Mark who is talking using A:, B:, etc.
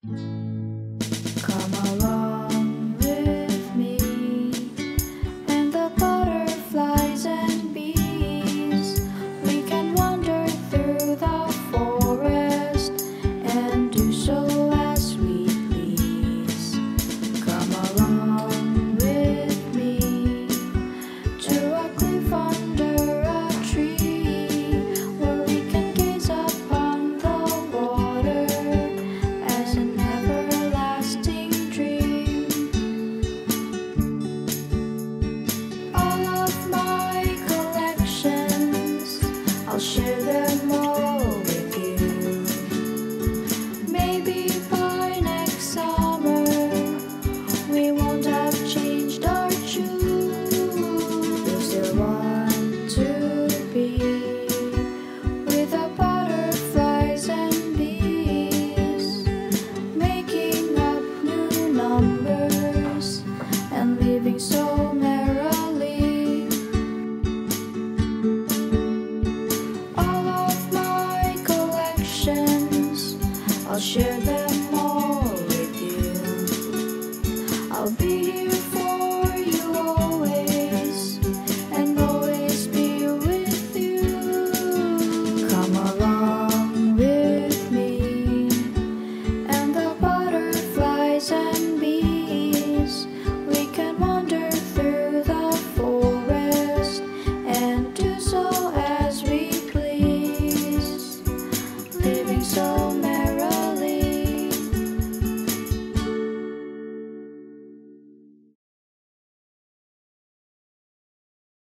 A: Come along with me, and the butterflies and bees. We can wander through the forest and do so as we please. Come along with me to a cliff under a tree, where we can gaze upon the water as an everlasting dream. All of my collections, I'll share them all with you. Maybe by next summer we won't have changed our tune. We'll still want to be with the butterflies and bees, making up new numbers and living so merrily. All of my collections, I'll share them all with you. I'll be here for you always, and always be with you. Come on.